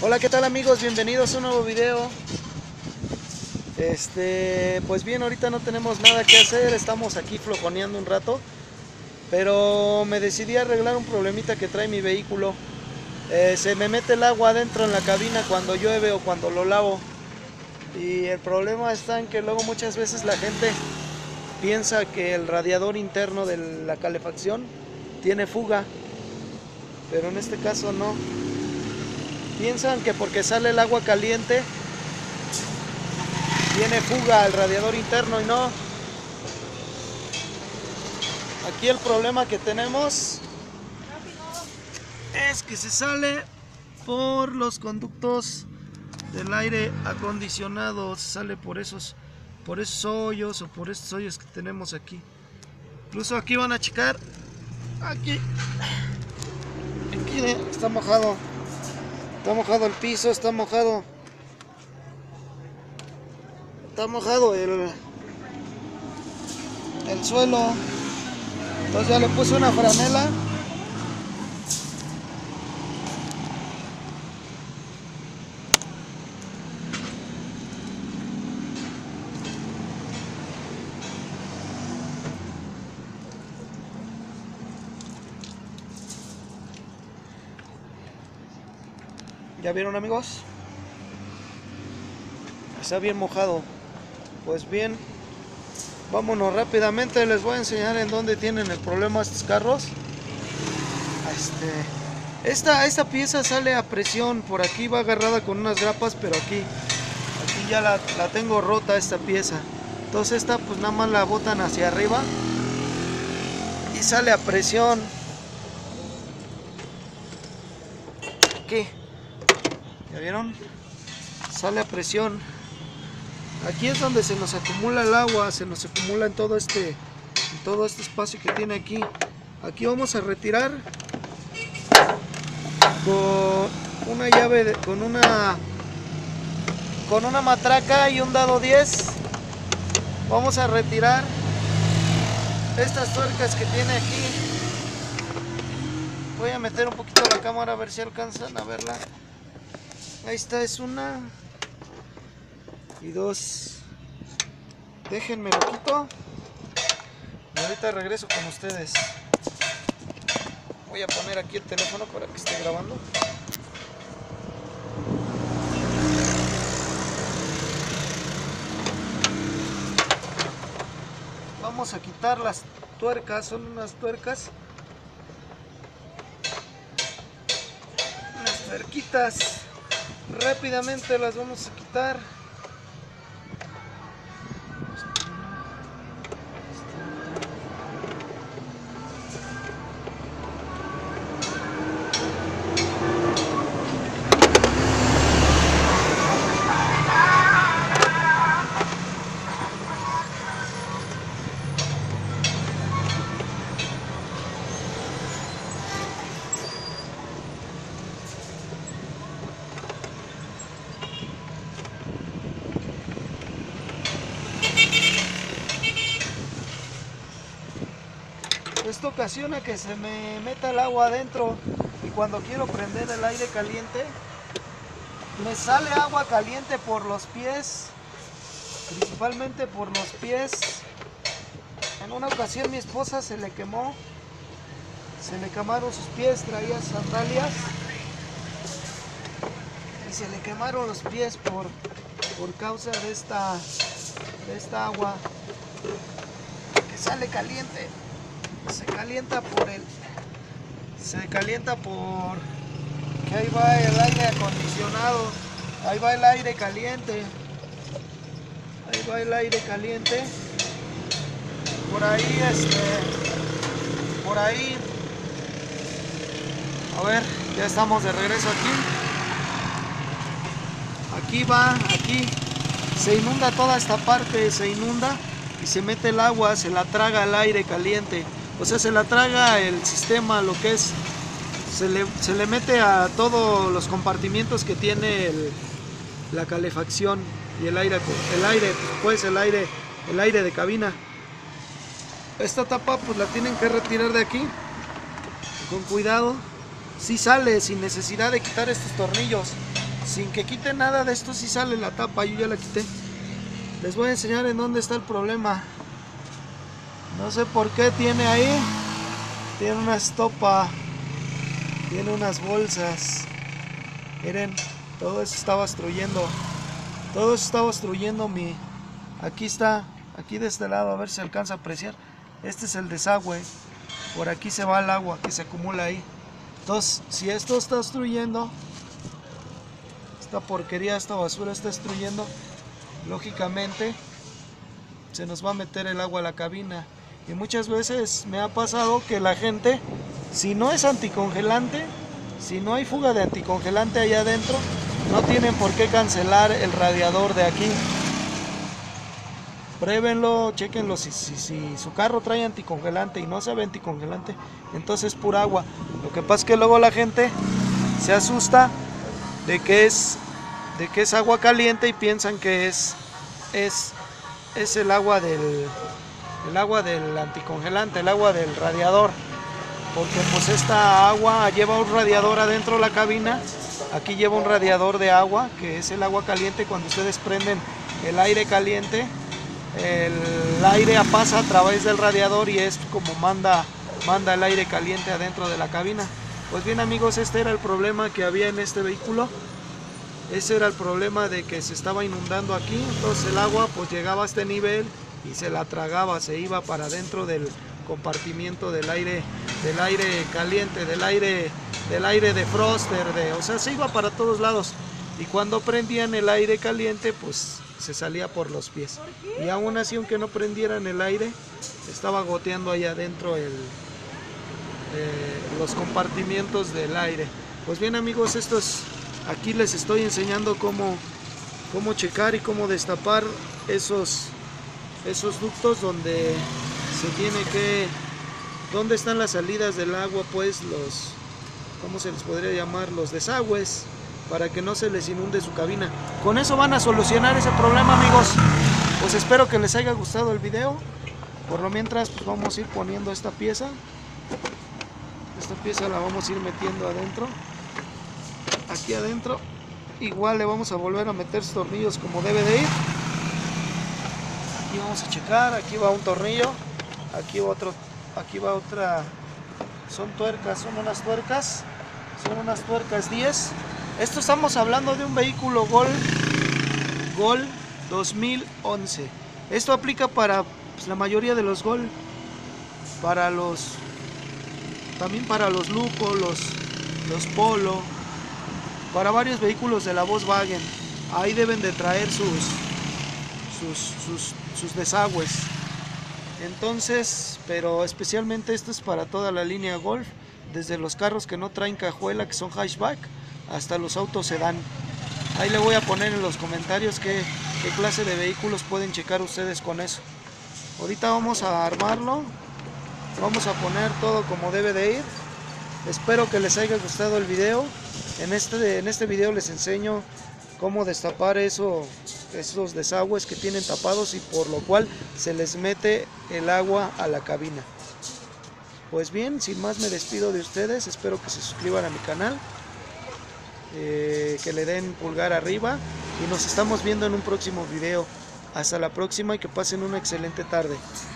Hola, ¿qué tal amigos? Bienvenidos a un nuevo video. Pues bien, ahorita no tenemos nada que hacer, estamos aquí flojoneando un rato, pero me decidí a arreglar un problemita que trae mi vehículo. Se me mete el agua adentro en la cabina cuando llueve o cuando lo lavo, y el problema está en que luego muchas veces la gente piensa que el radiador interno de la calefacción tiene fuga, pero en este caso no. Piensan que porque sale el agua caliente tiene fuga al radiador interno, y no. Aquí el problema que tenemos es que se sale por los conductos del aire acondicionado, se sale por esos hoyos o por estos hoyos que tenemos aquí. Incluso aquí van a checar, aquí está mojado el piso, está mojado el suelo. Entonces ya le puse una franela. ¿Ya vieron, amigos? Está bien mojado. Pues bien, vámonos rápidamente, les voy a enseñar en dónde tienen el problema estos carros. Esta pieza sale a presión, por aquí va agarrada con unas grapas, pero aquí ya la tengo rota esta pieza. Entonces esta pues nada más la botan hacia arriba y sale a presión. Aquí, ¿ya vieron? Sale a presión. Aquí es donde se nos acumula el agua, se nos acumula en todo este espacio que tiene aquí. Aquí vamos a retirar con una llave, con una matraca y un dado 10. Vamos a retirar estas tuercas que tiene aquí. Voy a meter un poquito la cámara a ver si alcanzan a verla. Ahí está, es una y dos. Déjenme lo quito y ahorita regreso con ustedes. Voy a poner aquí el teléfono para que esté grabando. Vamos a quitar las tuercas, son unas tuercas, unas tuerquitas. Rápidamente las vamos a quitar. Esto ocasiona que se me meta el agua adentro, y cuando quiero prender el aire caliente me sale agua caliente por los pies, principalmente por los pies. En una ocasión mi esposa se le quemaron sus pies, traía sandalias y se le quemaron los pies por causa de esta agua que sale caliente. Se calienta por que ahí va el aire acondicionado, ahí va el aire caliente, por ahí, a ver, ya estamos de regreso aquí se inunda toda esta parte, se inunda y se mete el agua, se la traga el aire caliente. O sea, se la traga el sistema, lo que es, se le mete a todos los compartimientos que tiene la calefacción y el aire de cabina. Esta tapa pues la tienen que retirar de aquí con cuidado. Si sale sin necesidad de quitar estos tornillos. sin que quite nada de esto, sí sale la tapa, yo ya la quité. Les voy a enseñar en dónde está el problema. No sé por qué tiene ahí, tiene una estopa, tiene unas bolsas. Miren, todo eso está obstruyendo. Todo eso está obstruyendo mi... Aquí está, aquí de este lado, a ver si se alcanza a apreciar. Este es el desagüe. Por aquí se va el agua que se acumula ahí. Entonces, si esto está obstruyendo, esta porquería, esta basura está obstruyendo, lógicamente se nos va a meter el agua a la cabina. Y muchas veces me ha pasado que la gente, si no es anticongelante, si no hay fuga de anticongelante allá adentro, no tienen por qué cancelar el radiador de aquí. Pruébenlo, chequenlo, si su carro trae anticongelante y no sabe anticongelante, entonces es pura agua. Lo que pasa es que luego la gente se asusta de que es agua caliente y piensan que es el agua del anticongelante, el agua del radiador, porque pues esta agua lleva un radiador adentro de la cabina. Aquí lleva un radiador de agua, que es el agua caliente. Cuando ustedes prenden el aire caliente, el aire pasa a través del radiador y es como manda el aire caliente adentro de la cabina. Pues bien amigos, este era el problema que había en este vehículo. Ese era el problema, de que se estaba inundando aquí. Entonces el agua pues llegaba a este nivel y se la tragaba, se iba para dentro del compartimiento del aire caliente, del aire defroster, o sea, se iba para todos lados. Y cuando prendían el aire caliente, pues se salía por los pies. Y aún así, aunque no prendieran el aire, estaba goteando allá adentro los compartimientos del aire. Pues bien amigos, aquí les estoy enseñando cómo checar y cómo destapar esos ductos donde se tiene que, donde están las salidas del agua, pues ¿cómo se les podría llamar? Los desagües, para que no se les inunde su cabina. Con eso van a solucionar ese problema amigos. Pues espero que les haya gustado el video. Por lo mientras pues vamos a ir poniendo esta pieza. Esta pieza la vamos a ir metiendo adentro. Aquí adentro igual le vamos a volver a meter tornillos como debe de ir. Aquí vamos a checar, aquí va un tornillo, aquí va otro, aquí va otra. Son tuercas, son unas tuercas 10. Esto estamos hablando de un vehículo Gol 2011. Esto aplica para pues, la mayoría de los Gol, también para los Luco, los Polo, para varios vehículos de la Volkswagen. Ahí deben de traer sus desagües. Entonces, pero especialmente esto es para toda la línea Golf, desde los carros que no traen cajuela, que son hatchback, hasta los autos sedán. Ahí le voy a poner en los comentarios qué clase de vehículos pueden checar ustedes con eso. Ahorita vamos a armarlo, vamos a poner todo como debe de ir. Espero que les haya gustado el video. En este video les enseño cómo destapar esos desagües que tienen tapados y por lo cual se les mete el agua a la cabina. Pues bien, sin más me despido de ustedes. Espero que se suscriban a mi canal, que le den pulgar arriba y nos estamos viendo en un próximo video. Hasta la próxima y que pasen una excelente tarde.